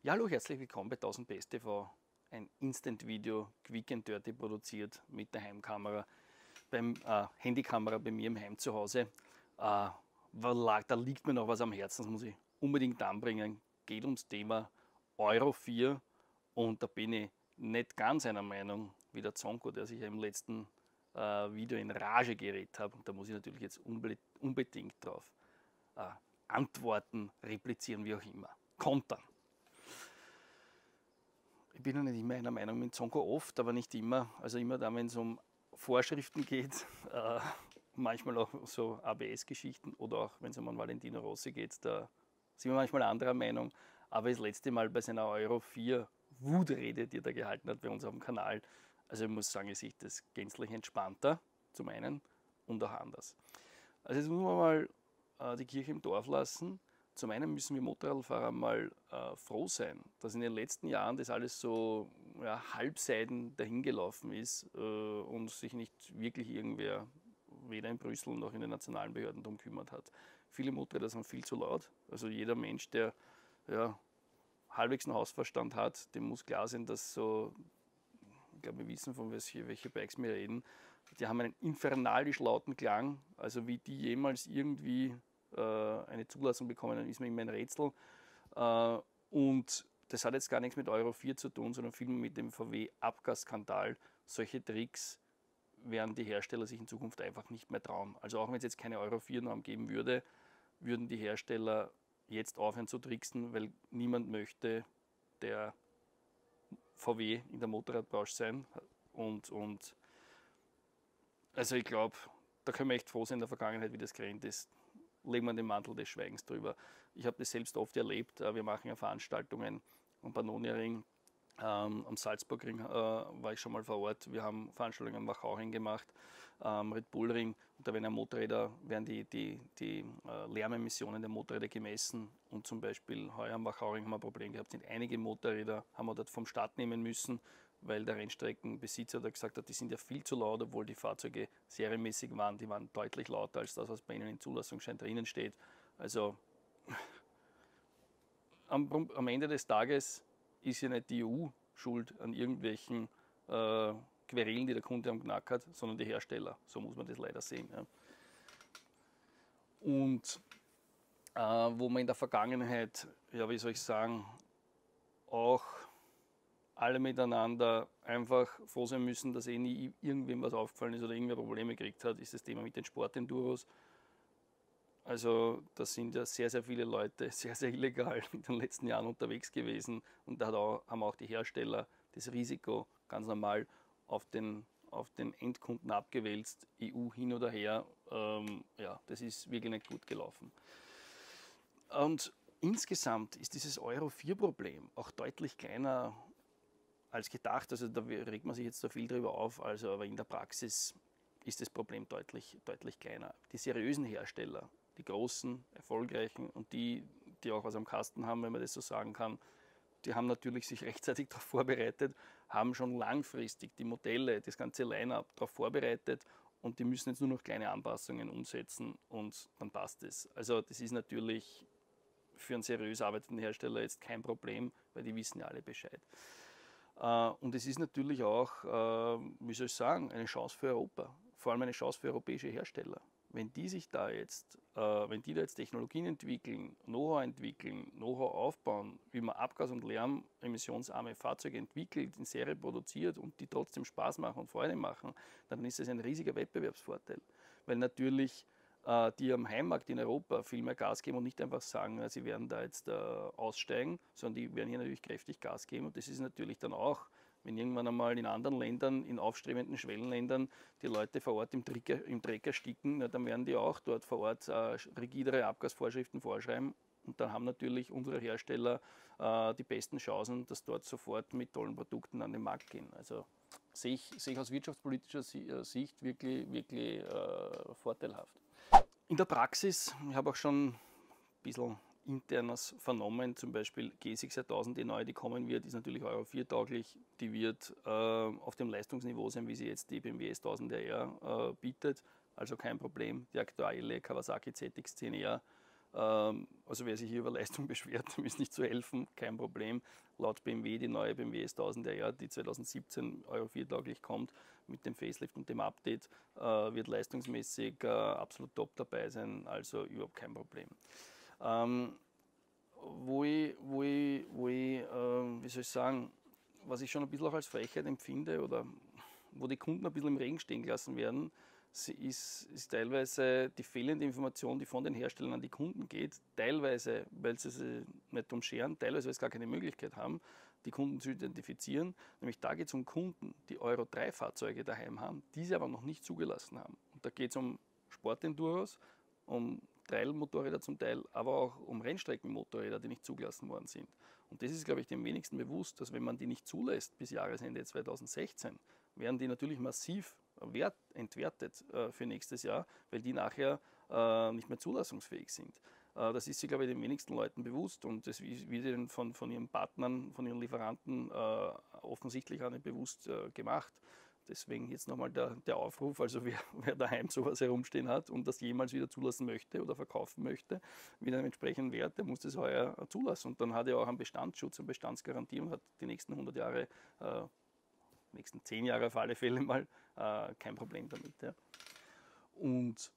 Ja, hallo, herzlich willkommen bei 1000 Best TV. Ein Instant-Video, quick and dirty produziert mit der Heimkamera, Handykamera bei mir im Heim zu Hause. Da liegt mir noch was am Herzen, das muss ich unbedingt anbringen. Geht ums Thema Euro 4 und da bin ich nicht ganz einer Meinung wie der Zonko, der sich ja im letzten Video in Rage geredet hat. Und da muss ich natürlich jetzt unbedingt drauf antworten, replizieren, wie auch immer. Kontern. Ich bin ja nicht immer einer Meinung mit Zonko, oft, aber nicht immer. Also immer dann, wenn es um Vorschriften geht, manchmal auch so ABS-Geschichten oder auch wenn es um einen Valentino Rossi geht, da sind wir manchmal anderer Meinung. Aber das letzte Mal bei seiner Euro 4 Wutrede, die er da gehalten hat bei uns auf dem Kanal, also ich muss sagen, ich sehe das gänzlich entspannter, zum einen, und auch anders. Also jetzt muss man mal die Kirche im Dorf lassen. Zum einen müssen wir Motorradfahrer mal froh sein, dass in den letzten Jahren das alles so halbseiden dahingelaufen ist und sich nicht wirklich irgendwer, weder in Brüssel noch in den nationalen Behörden, darum kümmert hat. Viele Motorräder sind viel zu laut. Also jeder Mensch, der halbwegs einen Hausverstand hat, dem muss klar sein, dass so, ich glaube, wir wissen, von welche Bikes wir reden, die haben einen infernalisch lauten Klang, also wie die jemals irgendwie eine Zulassung bekommen, dann ist mir immer ein Rätsel. Und das hat jetzt gar nichts mit Euro 4 zu tun, sondern vielmehr mit dem VW-Abgasskandal. Solche Tricks werden die Hersteller sich in Zukunft einfach nicht mehr trauen. Also auch wenn es jetzt keine Euro 4-Norm geben würde, würden die Hersteller jetzt aufhören zu tricksen, weil niemand möchte der VW in der Motorradbranche sein. Und also ich glaube, da können wir echt froh sein in der Vergangenheit, wie das gerannt ist. Legen wir den Mantel des Schweigens drüber. Ich habe das selbst oft erlebt. Wir machen ja Veranstaltungen am Pannonia-Ring, am Salzburgring war ich schon mal vor Ort. Wir haben Veranstaltungen am Wachauring gemacht, Red Bull Ring. Und da werden die Lärmemissionen der Motorräder gemessen. Und zum Beispiel heuer am Wachauring haben wir ein Problem gehabt, sind einige Motorräder haben wir dort vom Start nehmen müssen, weil der Rennstreckenbesitzer da gesagt hat, die sind ja viel zu laut, obwohl die Fahrzeuge serienmäßig waren. Die waren deutlich lauter als das, was bei ihnen im Zulassungsschein drinnen steht. Also am Ende des Tages ist ja nicht die EU schuld an irgendwelchen Querelen, die der Kunde am Knack hat, sondern die Hersteller. So muss man das leider sehen. Ja. Und wo man in der Vergangenheit, ja, wie soll ich sagen, auch alle miteinander einfach froh sein müssen, dass nie irgendwem was aufgefallen ist oder irgendwer Probleme gekriegt hat, ist das Thema mit den Sportenduros. Also da sind ja sehr, sehr viele Leute sehr, sehr illegal in den letzten Jahren unterwegs gewesen und da haben auch die Hersteller das Risiko ganz normal auf den Endkunden abgewälzt, EU hin oder her. Ja, das ist wirklich nicht gut gelaufen. Und insgesamt ist dieses Euro 4 Problem auch deutlich kleiner als gedacht. Also da regt man sich jetzt so viel drüber auf, also aber in der Praxis ist das Problem deutlich, deutlich kleiner. Die seriösen Hersteller, die großen, erfolgreichen und die auch was am Kasten haben, wenn man das so sagen kann, die haben natürlich sich rechtzeitig darauf vorbereitet, haben schon langfristig die Modelle, das ganze Line-up darauf vorbereitet und die müssen jetzt nur noch kleine Anpassungen umsetzen und dann passt es. Also das ist natürlich für einen seriös arbeitenden Hersteller jetzt kein Problem, weil die wissen ja alle Bescheid. Und es ist natürlich auch, wie soll ich sagen, eine Chance für Europa, vor allem eine Chance für europäische Hersteller. Wenn die da jetzt Technologien entwickeln, Know-how entwickeln, Know-how aufbauen, wie man abgas- und lärmemissionsarme Fahrzeuge entwickelt, in Serie produziert und die trotzdem Spaß machen und Freude machen, dann ist das ein riesiger Wettbewerbsvorteil. Weil natürlich die am Heimmarkt in Europa viel mehr Gas geben und nicht einfach sagen, sie werden da jetzt aussteigen, sondern die werden hier natürlich kräftig Gas geben. Und das ist natürlich dann auch, wenn irgendwann einmal in anderen Ländern, in aufstrebenden Schwellenländern, die Leute vor Ort im Dreck ersticken, dann werden die auch dort vor Ort rigidere Abgasvorschriften vorschreiben. Und dann haben natürlich unsere Hersteller die besten Chancen, dass dort sofort mit tollen Produkten an den Markt gehen. Also sehe ich aus wirtschaftspolitischer Sicht wirklich, wirklich vorteilhaft. In der Praxis, ich habe auch schon ein bisschen internes vernommen, zum Beispiel G6 die neue, die kommen wird, ist natürlich Euro 4 tauglich, die wird auf dem Leistungsniveau sein, wie sie jetzt die BMW S1000 RR bietet, also kein Problem. Die aktuelle Kawasaki ZX-10R Also wer sich hier über Leistung beschwert, dem ist nicht zu helfen, kein Problem. Laut BMW, die neue BMW S1000 R, die 2017 Euro 4 tauglich kommt, mit dem Facelift und dem Update, wird leistungsmäßig absolut top dabei sein, also überhaupt kein Problem. Wie soll ich sagen, was ich schon ein bisschen auch als Frechheit empfinde oder wo die Kunden ein bisschen im Regen stehen gelassen werden, ist teilweise die fehlende Information, die von den Herstellern an die Kunden geht, teilweise, weil sie sich nicht drum scheren, teilweise, weil sie gar keine Möglichkeit haben, die Kunden zu identifizieren. Nämlich da geht es um Kunden, die Euro 3 Fahrzeuge daheim haben, diese aber noch nicht zugelassen haben. Und da geht es um Sportenduros, um Trail-Motorräder zum Teil, aber auch um Rennstreckenmotorräder, die nicht zugelassen worden sind. Und das ist, glaube ich, dem wenigsten bewusst, dass wenn man die nicht zulässt bis Jahresende 2016, werden die natürlich massiv entwertet für nächstes Jahr, weil die nachher nicht mehr zulassungsfähig sind. Das ist sich, glaube ich, den wenigsten Leuten bewusst und das wird von ihren Partnern, von ihren Lieferanten offensichtlich auch nicht bewusst gemacht. Deswegen jetzt nochmal der Aufruf, also wer daheim sowas herumstehen hat und das jemals wieder zulassen möchte oder verkaufen möchte, mit einem entsprechenden Wert, der muss das heuer zulassen. Und dann hat er auch einen Bestandsschutz und Bestandsgarantie und hat die nächsten 100 Jahre, nächsten 10 Jahre auf alle Fälle mal kein Problem damit. Ja. Und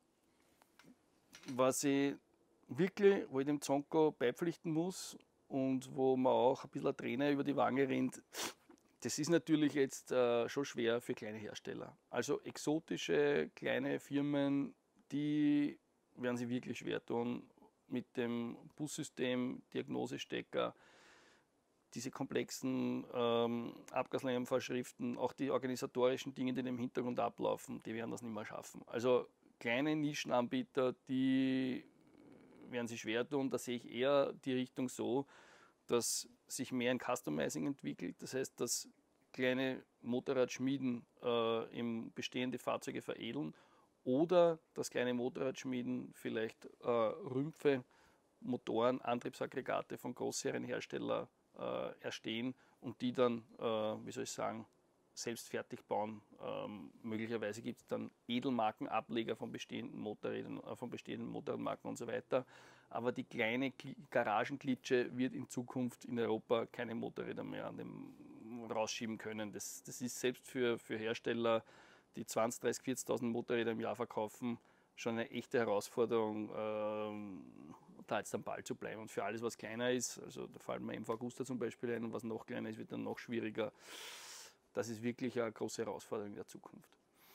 was ich wirklich, wo ich dem Zonko beipflichten muss und wo man auch ein bisschen Träne über die Wange rinnt, das ist natürlich jetzt schon schwer für kleine Hersteller. Also exotische kleine Firmen, die werden sich wirklich schwer tun mit dem Bussystem, Diagnosestecker, diese komplexen Abgaslärmvorschriften, auch die organisatorischen Dinge, die im Hintergrund ablaufen, die werden das nicht mehr schaffen. Also kleine Nischenanbieter, die werden sich schwer tun. Da sehe ich eher die Richtung so, dass sich mehr ein Customizing entwickelt. Das heißt, dass kleine Motorradschmieden im bestehende Fahrzeuge veredeln oder dass kleine Motorradschmieden vielleicht Rümpfe, Motoren, Antriebsaggregate von Großserienherstellern erstehen und die dann, wie soll ich sagen, selbst fertig bauen. Möglicherweise gibt es dann Edelmarkenableger von bestehenden Motorrädern, von bestehenden Motorradmarken und so weiter. Aber die kleine Garagenklitsche wird in Zukunft in Europa keine Motorräder mehr an dem rausschieben können. Das ist selbst für Hersteller, die 20, 30, 40.000 Motorräder im Jahr verkaufen, schon eine echte Herausforderung, da jetzt am Ball zu bleiben. Und für alles, was kleiner ist, also da fallen mir MV Agusta zum Beispiel ein, und was noch kleiner ist, wird dann noch schwieriger. Das ist wirklich eine große Herausforderung in der Zukunft.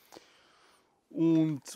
Und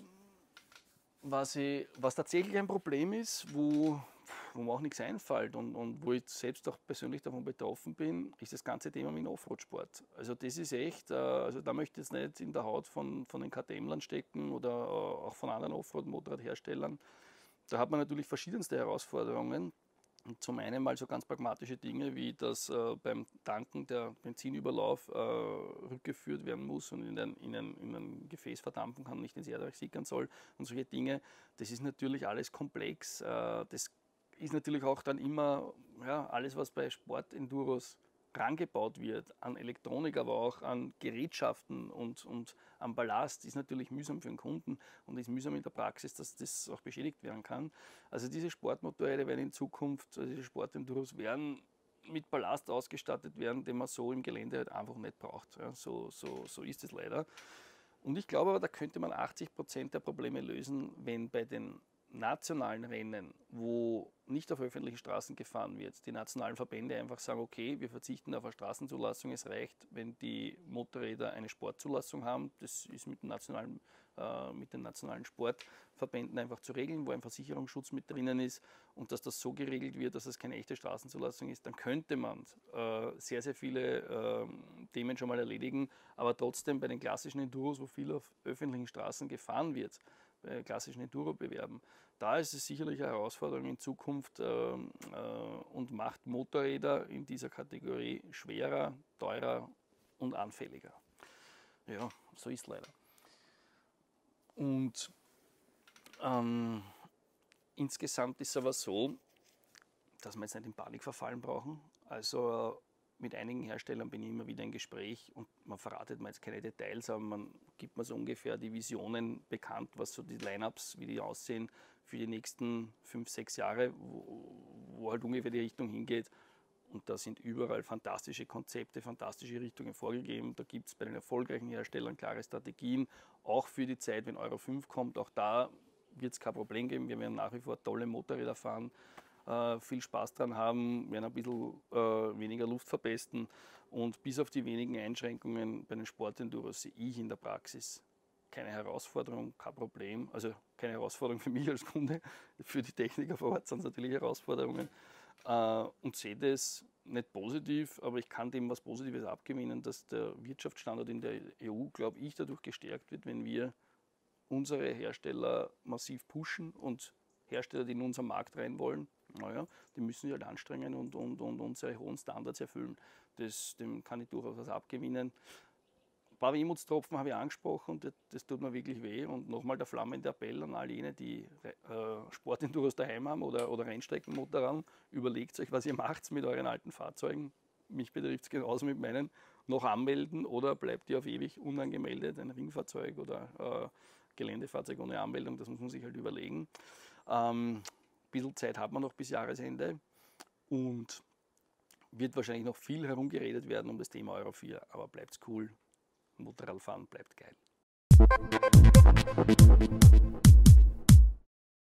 was tatsächlich ein Problem ist, wo mir auch nichts einfällt und wo ich selbst auch persönlich davon betroffen bin, ist das ganze Thema mit dem Offroad-Sport. Also das ist echt, also da möchte ich jetzt nicht in der Haut von den KTM-Lern stecken oder auch von anderen Offroad-Motorradherstellern. Da hat man natürlich verschiedenste Herausforderungen. Und zum einen mal so ganz pragmatische Dinge, wie dass beim Tanken der Benzinüberlauf rückgeführt werden muss und in ein Gefäß verdampfen kann, nicht ins Erdreich sickern soll und solche Dinge. Das ist natürlich alles komplex. Das ist natürlich auch dann immer alles, was bei Sportenduros rangebaut wird, an Elektronik, aber auch an Gerätschaften und am Ballast, ist natürlich mühsam für den Kunden und ist mühsam in der Praxis, dass das auch beschädigt werden kann. Also diese Sportmotorräder werden in Zukunft, also diese Sportenduros werden mit Ballast ausgestattet werden, den man so im Gelände halt einfach nicht braucht. Ja, so ist es leider. Und ich glaube aber, da könnte man 80% der Probleme lösen, wenn bei den nationalen Rennen, wo nicht auf öffentlichen Straßen gefahren wird, die nationalen Verbände einfach sagen, okay, wir verzichten auf eine Straßenzulassung, es reicht, wenn die Motorräder eine Sportzulassung haben. Das ist mit den nationalen Sportverbänden einfach zu regeln, wo ein Versicherungsschutz mit drinnen ist und dass das so geregelt wird, dass es keine echte Straßenzulassung ist, dann könnte man sehr, sehr viele Themen schon mal erledigen, aber trotzdem bei den klassischen Enduros, wo viel auf öffentlichen Straßen gefahren wird, bei klassischen Enduro-Bewerben, da ist es sicherlich eine Herausforderung in Zukunft und macht Motorräder in dieser Kategorie schwerer, teurer und anfälliger. Ja, so ist es leider. Und insgesamt ist es aber so, dass wir jetzt nicht in Panik verfallen brauchen. Also mit einigen Herstellern bin ich immer wieder im Gespräch und man verratet mir jetzt keine Details, aber man gibt mir so ungefähr die Visionen bekannt, was so die Lineups, wie die aussehen für die nächsten 5, 6 Jahre, wo halt ungefähr die Richtung hingeht. Und da sind überall fantastische Konzepte, fantastische Richtungen vorgegeben. Da gibt es bei den erfolgreichen Herstellern klare Strategien, auch für die Zeit, wenn Euro 5 kommt. Auch da wird es kein Problem geben. Wir werden nach wie vor tolle Motorräder fahren, viel Spaß dran haben, werden ein bisschen weniger Luft verpesten. Und bis auf die wenigen Einschränkungen bei den Sportenduros sehe ich in der Praxis keine Herausforderung, kein Problem. Also keine Herausforderung für mich als Kunde, für die Techniker vor Ort sind es natürlich Herausforderungen. Und sehe das nicht positiv, aber ich kann dem was Positives abgewinnen, dass der Wirtschaftsstandort in der EU, glaube ich, dadurch gestärkt wird, wenn wir unsere Hersteller massiv pushen und Hersteller, die in unseren Markt rein wollen, naja, die müssen sich halt anstrengen und unsere hohen Standards erfüllen. Dem kann ich durchaus was abgewinnen. Ein paar Wehmutstropfen habe ich angesprochen und das tut mir wirklich weh. Und nochmal der flammende Appell an all jene, die Sportenduros daheim haben oder Rennstreckenmotorrad, überlegt euch, was ihr macht mit euren alten Fahrzeugen. Mich betrifft es genauso mit meinen. Noch anmelden oder bleibt ihr auf ewig unangemeldet, ein Ringfahrzeug oder Geländefahrzeug ohne Anmeldung, das muss man sich halt überlegen. Ein bisschen Zeit hat man noch bis Jahresende und wird wahrscheinlich noch viel herumgeredet werden um das Thema Euro 4, aber bleibt's cool. Motorradfahren bleibt geil.